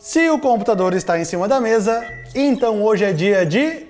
Se o computador está em cima da mesa, então hoje é dia de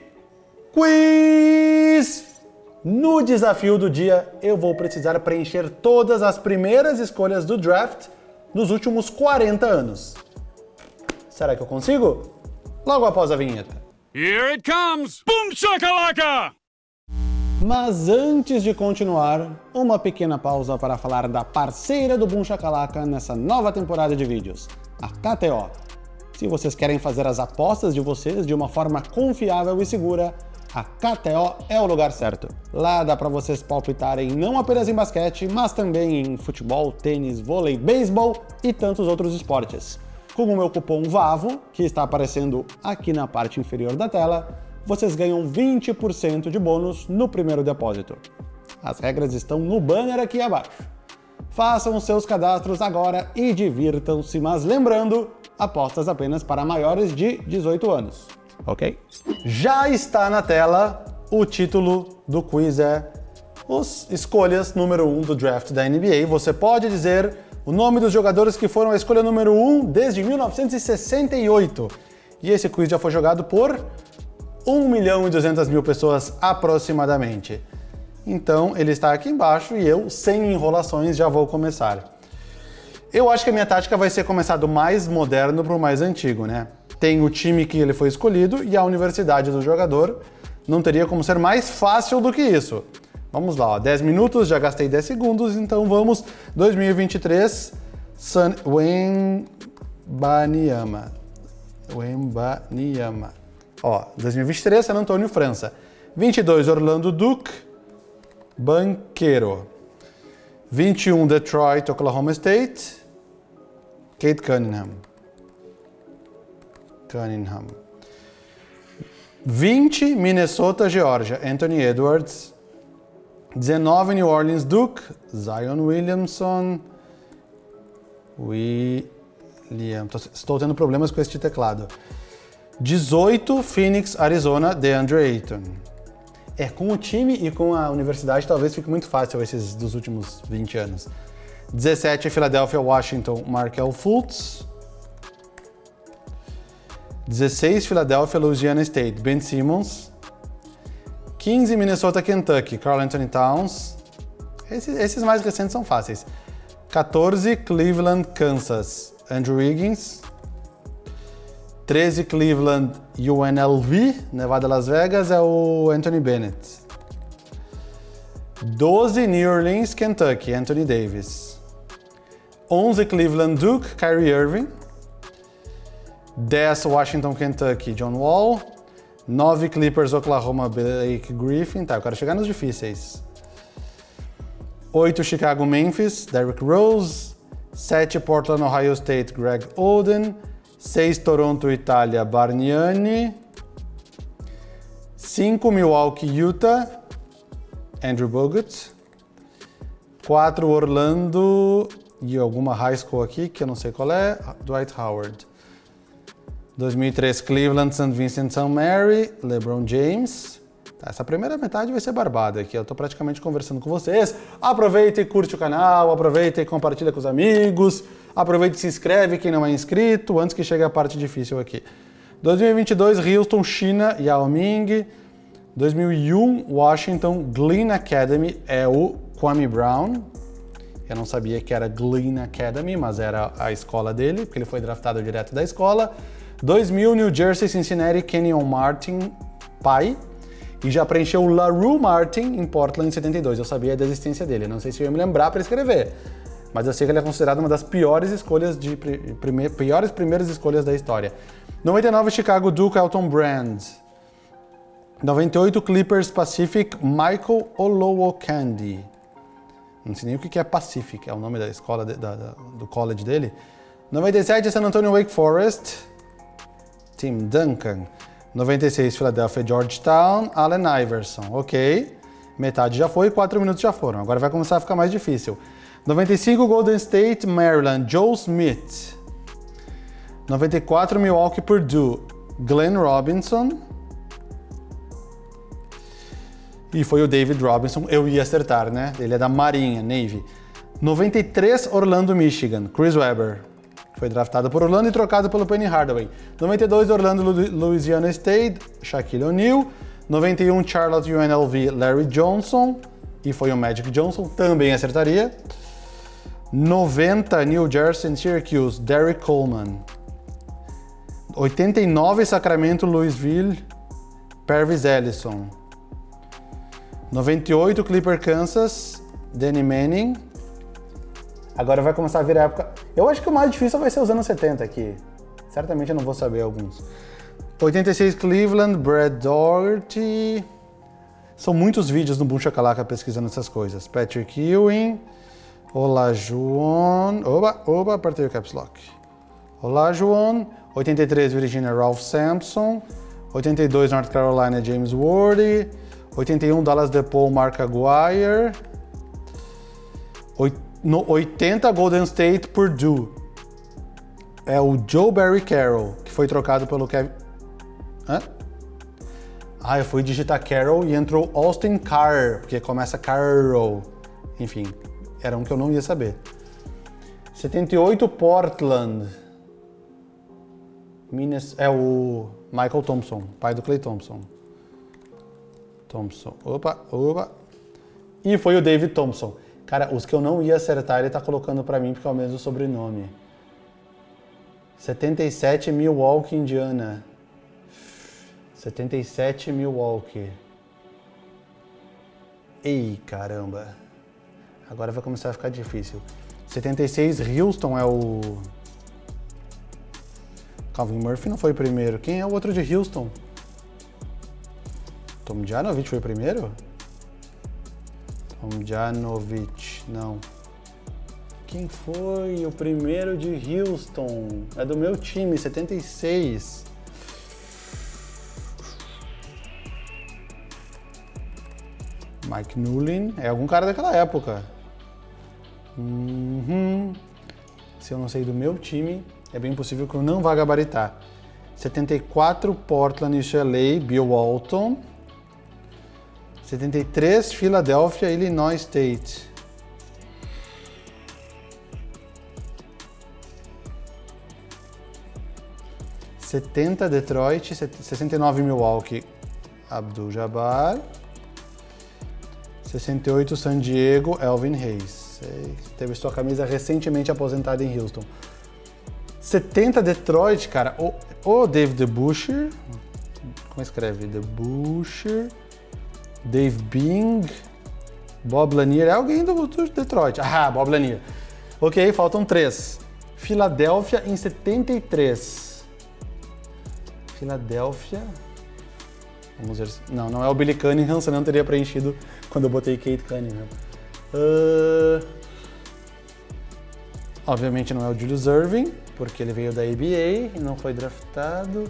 quiz! No desafio do dia, eu vou precisar preencher todas as primeiras escolhas do draft nos últimos 40 anos. Será que eu consigo? Logo após a vinheta. Here it comes! Boom shakalaka! Mas antes de continuar, uma pequena pausa para falar da parceira do Boom Shakalaka nessa nova temporada de vídeos, a KTO. Se vocês querem fazer as apostas de vocês de uma forma confiável e segura, a KTO é o lugar certo. Lá dá para vocês palpitarem não apenas em basquete, mas também em futebol, tênis, vôlei, beisebol e tantos outros esportes. Com o meu cupom VAVO, que está aparecendo aqui na parte inferior da tela, vocês ganham 20% de bônus no primeiro depósito. As regras estão no banner aqui abaixo. Façam os seus cadastros agora e divirtam-se, mas lembrando, apostas apenas para maiores de 18 anos, ok? Já está na tela, o título do quiz é os escolhas número 1 do draft da NBA. Você pode dizer o nome dos jogadores que foram a escolha número 1 desde 1968. E esse quiz já foi jogado por 1.200.000 pessoas aproximadamente. Então ele está aqui embaixo e eu, sem enrolações, já vou começar. Eu acho que a minha tática vai ser começar do mais moderno para o mais antigo, né? Tem o time que ele foi escolhido e a universidade do jogador. Não teria como ser mais fácil do que isso. Vamos lá, ó, 10 minutos, já gastei 10 segundos, então vamos. 2023, Wembanyama. Ó, 2023, San Antonio, França. 22, Orlando Duke, banqueiro. 21, Detroit, Oklahoma State, Cade Cunningham. 20, Minnesota, Geórgia, Anthony Edwards. 19, New Orleans Duke, Zion Williamson. Estou tendo problemas com este teclado. 18, Phoenix, Arizona, DeAndre Ayton. Com o time e com a universidade talvez fique muito fácil esses dos últimos 20 anos. 17, Philadelphia, Washington, Markelle Fultz. 16, Philadelphia, Louisiana State, Ben Simmons. 15, Minnesota, Kentucky, Karl Anthony Towns. Esses mais recentes são fáceis. 14, Cleveland, Kansas, Andrew Wiggins. 13, Cleveland, UNLV, Nevada, Las Vegas, é o Anthony Bennett. 12, New Orleans, Kentucky, Anthony Davis. 11, Cleveland, Duke, Kyrie Irving. 10, Washington, Kentucky, John Wall. 9, Clippers, Oklahoma, Blake Griffin. Tá, eu quero chegar nos difíceis. 8, Chicago, Memphis, Derrick Rose. 7, Portland, Ohio State, Greg Oden. 6, Toronto, Itália, Bargnani. 5, Milwaukee, Utah, Andrew Bogut. 4, Orlando e alguma high school aqui, que eu não sei qual é, Dwight Howard. 2003, Cleveland, St. Vincent, St. Mary, LeBron James. Essa primeira metade vai ser barbada aqui, eu tô praticamente conversando com vocês. Aproveita e curte o canal, aproveita e compartilha com os amigos, aproveita e se inscreve quem não é inscrito, antes que chegue a parte difícil aqui. 2022, Houston, China, Yao Ming. 2001, Washington, Glenn Academy, é o Kwame Brown. Eu não sabia que era Glenn Academy, mas era a escola dele, porque ele foi draftado direto da escola. 2000, New Jersey, Cincinnati, Kenyon Martin, pai. E já preencheu o LaRue Martin em Portland em 72. Eu sabia da existência dele, não sei se eu ia me lembrar para escrever. Mas eu sei que ele é considerado uma das piores escolhas piores primeiras escolhas da história. 99, Chicago, Duke, Elton Brand. 98, Clippers, Pacific, Michael Olowokandi. Não sei nem o que é Pacific, é o nome da escola do college dele. 97, San Antonio, Wake Forest, Tim Duncan. 96, Philadelphia, Georgetown, Allen Iverson. Ok, metade já foi, 4 minutos já foram. Agora vai começar a ficar mais difícil. 95, Golden State, Maryland, Joe Smith. 94, Milwaukee, Purdue, Glenn Robinson. E foi o David Robinson, eu ia acertar, né? Ele é da Marinha, Navy. 93, Orlando, Michigan, Chris Webber. Foi draftado por Orlando e trocado pelo Penny Hardaway. 92, Orlando Louisiana State, Shaquille O'Neal. 91, Charlotte UNLV, Larry Johnson. E foi o Magic Johnson, também acertaria. 90, New Jersey and Syracuse, Derrick Coleman. 89, Sacramento, Louisville, Pervis Ellison. 98, Clipper, Kansas, Danny Manning. Agora vai começar a vir a época... Eu acho que o mais difícil vai ser os anos 70 aqui. Certamente eu não vou saber alguns. 86, Cleveland, Brad Daugherty. São muitos vídeos no Boom Shakalaka pesquisando essas coisas. Patrick Ewing. Olajuwon. Oba, apertei o caps lock. Olajuwon. 83, Virginia, Ralph Sampson. 82, North Carolina, James Worthy. 81, Dallas DePaul, Mark Aguirre. 80, Golden State, Purdue. É o Joe Barry Carroll, que foi trocado pelo Kevin... Hã? Ah, eu fui digitar Carroll e entrou Austin Carr, porque começa Carroll. Enfim, era um que eu não ia saber. 78, Portland. É o Michael Thompson, pai do Klay Thompson. Opa. E foi o David Thompson. Cara, os que eu não ia acertar, ele tá colocando pra mim porque é o mesmo sobrenome. 77, Milwaukee, Indiana. 77, Milwaukee. Ei, caramba. Agora vai começar a ficar difícil. 76, Houston é o... Calvin Murphy não foi o primeiro. Quem é o outro de Houston? Tomljanovic foi o primeiro? Tomljanovic, não. Quem foi o primeiro de Houston? É do meu time, 76. Mike Newlin, é algum cara daquela época. Se eu não sei do meu time, é bem possível que eu não vá gabaritar. 74, Portland, UCLA, Bill Walton. 73, Philadelphia, Illinois State. ...70, Detroit, 69, Milwaukee, Abdul-Jabbar. 68, San Diego, Elvin Hayes. Teve sua camisa recentemente aposentada em Houston. 70, Detroit, cara. O Dave DeBusschere. Como escreve? DeBusschere. Dave Bing. Bob Lanier. É alguém do Detroit. Ah, Bob Lanier. Ok, faltam 3. Filadélfia em 73. Filadélfia. Vamos ver. Não é o Billy Cunningham, senão eu teria preenchido quando eu botei Kate Cunningham. Obviamente não é o Julius Erving, porque ele veio da ABA e não foi draftado.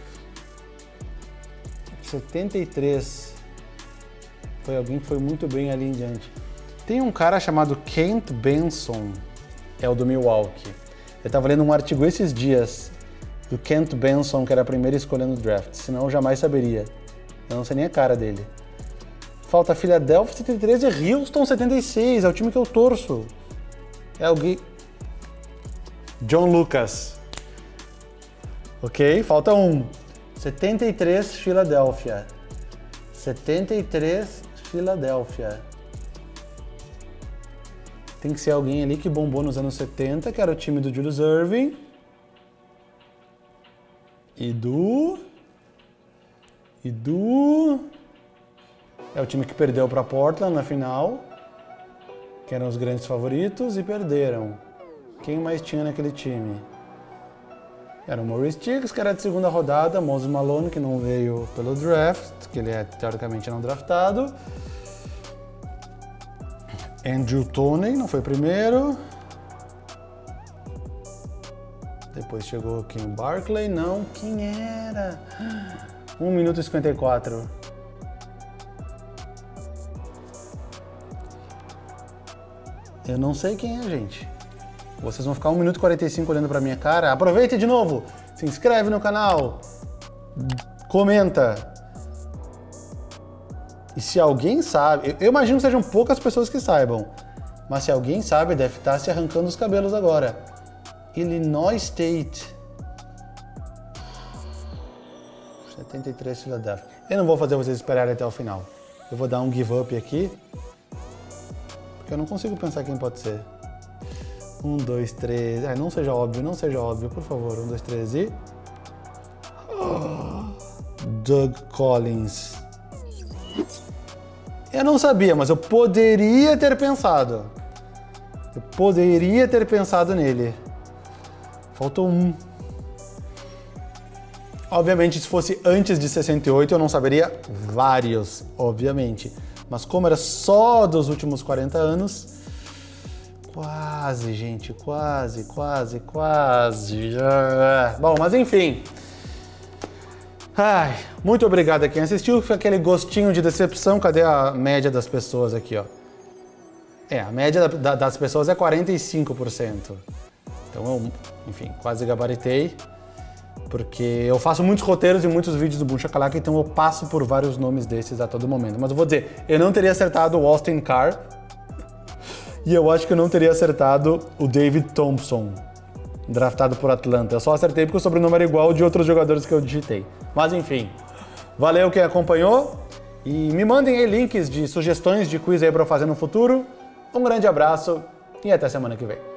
73. Foi alguém que foi muito bem ali em diante. Tem um cara chamado Kent Benson, é o do Milwaukee. Eu tava lendo um artigo esses dias do Kent Benson, que era a primeira escolha no draft, senão eu jamais saberia. Eu não sei nem a cara dele. Falta Philadelphia 73 e Houston 76, é o time que eu torço. É alguém... John Lucas. Ok, falta um. 73, Filadélfia. 73, Filadélfia. Tem que ser alguém ali que bombou nos anos 70, que era o time do Julius Erving. E do... É o time que perdeu para Portland na final, que eram os grandes favoritos e perderam. Quem mais tinha naquele time? Era o Maurice Cheeks, que era de segunda rodada, Moses Malone, que não veio pelo draft, que ele é teoricamente não draftado. Andrew Toney, não foi primeiro. Depois chegou quem? Barkley? Não, quem era? 1 minuto e 54. Eu não sei quem é, gente. Vocês vão ficar 1 minuto e 45 olhando pra minha cara. Aproveita de novo, se inscreve no canal, comenta. E se alguém sabe, eu imagino que sejam poucas pessoas que saibam, mas se alguém sabe, deve estar se arrancando os cabelos agora. Illinois State. 73 Philadelphia. Eu não vou fazer vocês esperarem até o final. Eu vou dar um give up aqui. Porque eu não consigo pensar quem pode ser. 1, 2, 3. Ai, não seja óbvio, não seja óbvio, por favor. 1, 2, 3 e... Doug Collins. Eu não sabia, mas eu poderia ter pensado. Eu poderia ter pensado nele. Faltou um. Obviamente, se fosse antes de 68, eu não saberia vários, obviamente. Mas como era só dos últimos 40 anos... Quase, gente, quase. Bom, mas enfim. Ai, muito obrigado a quem assistiu. Foi aquele gostinho de decepção. Cadê a média das pessoas aqui, ó? A média das pessoas é 45%. Então, eu, enfim, quase gabaritei. Porque eu faço muitos roteiros e muitos vídeos do Boom Shakalaka, então eu passo por vários nomes desses a todo momento. Mas eu vou dizer, eu não teria acertado o Austin Carr. E eu acho que eu não teria acertado o David Thompson, draftado por Atlanta. Eu só acertei porque o sobrenome era igual de outros jogadores que eu digitei. Mas enfim, valeu quem acompanhou. E me mandem aí links de sugestões de quiz aí pra eu fazer no futuro. Um grande abraço e até semana que vem.